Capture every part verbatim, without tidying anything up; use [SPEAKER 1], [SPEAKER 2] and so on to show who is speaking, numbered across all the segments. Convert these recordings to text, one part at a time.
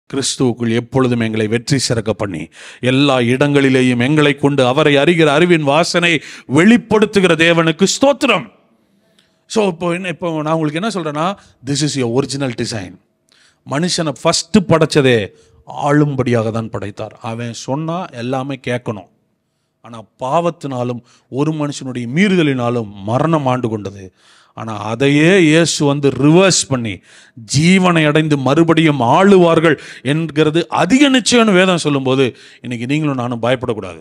[SPEAKER 1] கிறிஸ்துவுக்குள் எப்பொழுதும் எங்களை வெற்றி சிறக்க பண்ணி எல்லா இடங்களிலேயும் எங்களை கொண்டு அவரை அறிகிற அறிவின் வாசனை வெளிப்படுத்துகிற தேவனுக்கு ஸ்தோத்திரம். ஸோ இப்போ என்ன, இப்போ நான் உங்களுக்கு என்ன சொல்கிறேன்னா, this is your original design. மனுஷனை ஃபஸ்ட்டு படைச்சதே ஆளும்படியாக தான் படைத்தார். அவன் சொன்னால் எல்லாமே கேட்கணும். ஆனால் பாவத்தினாலும் ஒரு மனுஷனுடைய மீறுதலினாலும் மரணம் ஆண்டு கொண்டது. ஆனால் அதையே இயேசு வந்து ரிவர்ஸ் பண்ணி ஜீவனை அடைந்து மறுபடியும் ஆளுவார்கள் என்கிறது அதிக நிச்சயம்னு வேதம் சொல்லும்போது இன்றைக்கி நீங்களும் நானும் பயப்படக்கூடாது.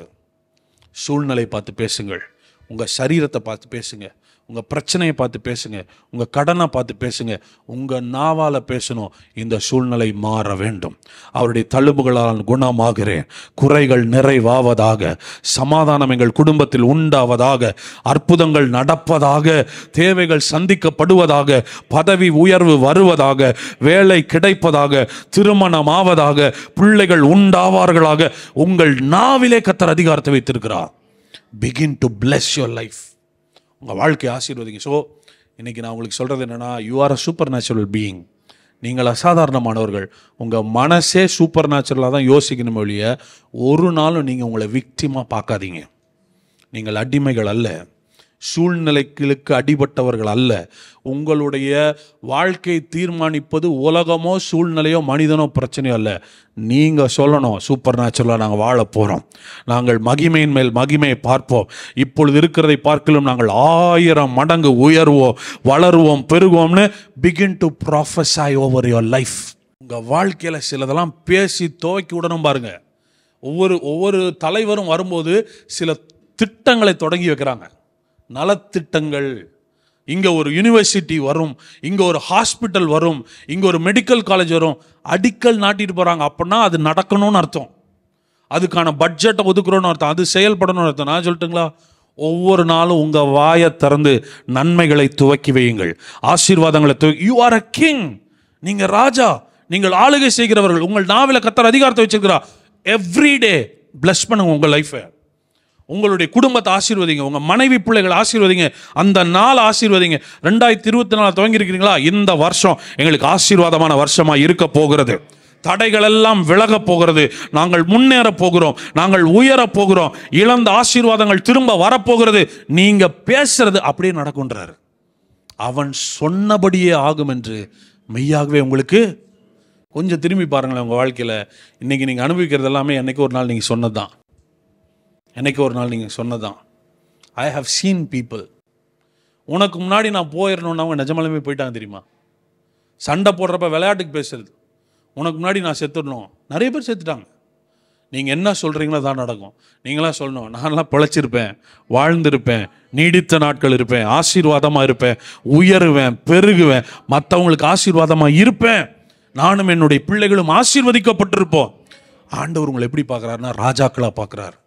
[SPEAKER 1] சூழ்நிலை பார்த்து பேசுங்கள், உங்கள் சரீரத்தை பார்த்து பேசுங்க, உங்கள் பிரச்சனையை பார்த்து பேசுங்க, உங்கள் கடனை பார்த்து பேசுங்க. உங்கள் நாவால் பேசணும், இந்த சூழ்நிலை மாற வேண்டும், அவருடைய தழும்புகளால் குணமாகிறேன், குறைகள் நிறைவாவதாக, சமாதானம் எங்கள் குடும்பத்தில் உண்டாவதாக, அற்புதங்கள் நடப்பதாக, தேவைகள் சந்திக்கப்படுவதாக, பதவி உயர்வு வருவதாக, வேலை கிடைப்பதாக, திருமணம் ஆவதாக, பிள்ளைகள் உண்டாவார்களாக. உங்கள் நாவிலே கர்த்தர் அதிகாரத்தை வைத்திருக்கிறார். Begin to bless your life. உங்கள் வாழ்க்கையை ஆசீர்வதிங்க. ஸோ இன்றைக்கி நான் உங்களுக்கு சொல்கிறது என்னென்னா, you are a supernatural being. நீங்கள் அசாதாரணமானவர்கள். உங்கள் மனசே சூப்பர் நேச்சுரலாக தான் யோசிக்கணும் ஒழிய ஒரு நாளும் நீங்கள் உங்களை விக்டிமாக பார்க்காதீங்க. நீங்கள் அடிமைகள் அல்ல, சூழ்நிலைகளுக்கு அடிபட்டவர்கள் அல்ல. உங்களுடைய வாழ்க்கை தீர்மானிப்பது உலகமோ சூழ்நிலையோ மனிதனோ பிரச்சனையோ அல்ல. நீங்கள் சொல்லணும், சூப்பர் நேச்சுரலாக நாங்கள் வாழ போகிறோம், நாங்கள் மகிமையின் மேல் மகிமையை பார்ப்போம், இப்பொழுது இருக்கிறதை பார்க்கலும் நாங்கள் ஆயிரம் மடங்கு உயர்வோம், வளருவோம், பெருகுவோம்னு begin to prophesy over your life. உங்கள் வாழ்க்கையில் சிலதெல்லாம் பேசி துவக்கி விடணும் பாருங்க. ஒவ்வொரு ஒவ்வொரு தலைவரும் வரும்போது சில திட்டங்களை தொடங்கி வைக்கிறாங்க, நலத்திட்டங்கள். இங்கே ஒரு யூனிவர்சிட்டி வரும், இங்கே ஒரு ஹாஸ்பிட்டல் வரும், இங்கே ஒரு மெடிக்கல் காலேஜ் வரும், அடிக்கல் நாட்டிட்டு போகிறாங்க. அப்படின்னா அது நடக்கணும்னு அர்த்தம், அதுக்கான பட்ஜெட்டை ஒதுக்குறோன்னு அர்த்தம், அது செயல்படணும்னு அர்த்தம். நான் சொல்லட்டுங்களா, ஒவ்வொரு நாளும் உங்கள் வாயை திறந்து நன்மைகளை துவக்கி வையுங்கள், ஆசீர்வாதங்களை துவக்கி. யூ ஆர் அ கிங், நீங்கள் ராஜா, நீங்கள் ஆளுகை செய்கிறவர்கள். உங்கள் நாவில கர்த்தர் அதிகாரத்தை வச்சிருக்கிறா. எவ்ரிடே பிளஸ் பண்ணுங்க உங்கள் லைஃபை. உங்களுடைய குடும்பத்தை ஆசீர்வதிங்க, உங்கள் மனைவி பிள்ளைகளை ஆசீர்வதிங்க, அந்த நாள் ஆசீர்வதிங்க. ரெண்டாயிரத்தி இருபத்தி நாலு துவங்கி இருக்கிறீங்களா, இந்த வருஷம் எங்களுக்கு ஆசீர்வாதமான வருஷமாக இருக்க போகிறது. தடைகள் எல்லாம் விலக போகிறது, நாங்கள் முன்னேற போகிறோம், நாங்கள் உயர போகிறோம், இழந்த ஆசீர்வாதங்கள் திரும்ப வரப்போகிறது. நீங்க பேசுறது அப்படியே நடக்குன்றாரு. அவன் சொன்னபடியே ஆகும் என்று மெய்யாகவே உங்களுக்கு. கொஞ்சம் திரும்பி பாருங்களேன் உங்கள் வாழ்க்கையில். இன்னைக்கு நீங்கள் அனுபவிக்கிறது எல்லாமே என்னைக்கு ஒரு நாள் நீங்கள் சொன்னது தான். என்னைக்கு ஒரு நாள் நீங்கள் சொன்னதான். ஐ ஹவ் சீன் பீப்புள், உனக்கு முன்னாடி நான் போயிடணுன்னு அவங்க நிஜமாலுமே போயிட்டாங்க தெரியுமா. சண்டை போடுறப்ப விளையாட்டுக்கு பேசுறது, உனக்கு முன்னாடி நான் செத்துடணும், நிறைய பேர் செத்துட்டாங்க. நீங்கள் என்ன சொல்கிறீங்களோ தான் நடக்கும். நீங்களாம் சொல்லணும், நான்லாம் பிழைச்சிருப்பேன், வாழ்ந்திருப்பேன், நீடித்த நாட்கள் இருப்பேன், ஆசீர்வாதமாக இருப்பேன், உயருவேன், பெருகுவேன், மற்றவங்களுக்கு ஆசீர்வாதமாக இருப்பேன், நானும் என்னுடைய பிள்ளைகளும் ஆசீர்வதிக்கப்பட்டிருப்போம். ஆண்டவர் உங்களை எப்படி பார்க்குறாருன்னா ராஜாக்களாக பார்க்குறார்.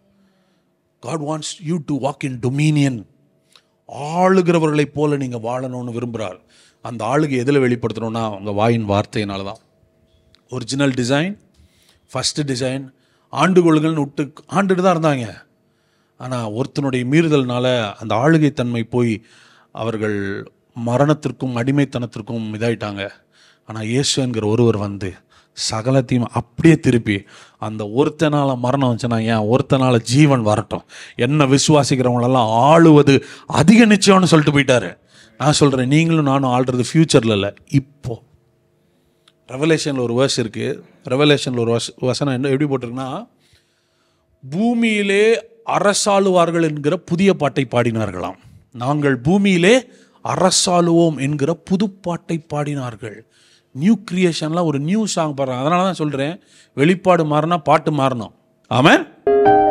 [SPEAKER 1] God wants you to walk in dominion. ஆளுகிறவர்களைப் போல நீங்கள் வாழணும்னு விரும்புகிறார். அந்த ஆளுகை எதில் வெளிப்படுத்தணும்னா உங்கள் வாயின் வார்த்தையினால தான். ஒரிஜினல் டிசைன், ஃபஸ்ட்டு டிசைன், ஆண்டு கொள்ளுங்கள்னு விட்டு ஆண்டுட்டு தான் இருந்தாங்க. ஆனால் ஒருத்தனுடைய மீறுதல்னால அந்த ஆளுகை தன்மை போய் அவர்கள் மரணத்திற்கும் அடிமைத்தனத்திற்கும் இதாயிட்டாங்க. ஆனால் இயேசு என்கிற ஒருவர் வந்து சகலத்தையும் அப்படியே திருப்பி, அந்த ஒருத்தனால மரணம் வந்துச்சுன்னா ஏன் ஒருத்தனால ஜீவன் வரட்டும், என்ன விசுவாசிக்கிறவங்களெல்லாம் ஆளுவது அதிக நிச்சயம்னு சொல்லிட்டு போயிட்டாரு. நான் சொல்கிறேன், நீங்களும் நானும் ஆள்றது ஃப்யூச்சரில் இல்லை, இப்போ. ரெவலேஷனில் ஒரு வேர்ஸ் இருக்குது. ரெவலேஷனில் ஒரு வச வசனம் என்ன எப்படி போட்டிருக்குன்னா, பூமியிலே அரசாளுவார்கள் என்கிற புதிய பாட்டை பாடினார்களாம். நாங்கள் பூமியிலே அரசாளுவோம் என்கிற புது பாட்டை பாடினார்கள். நியூ கிரியேஷன்லாம் ஒரு நியூ சாங் பாடுறாங்க. அதனால தான் சொல்கிறேன், வெளிப்பாடு மாறினா பாட்டு மாறணும். ஆமென்.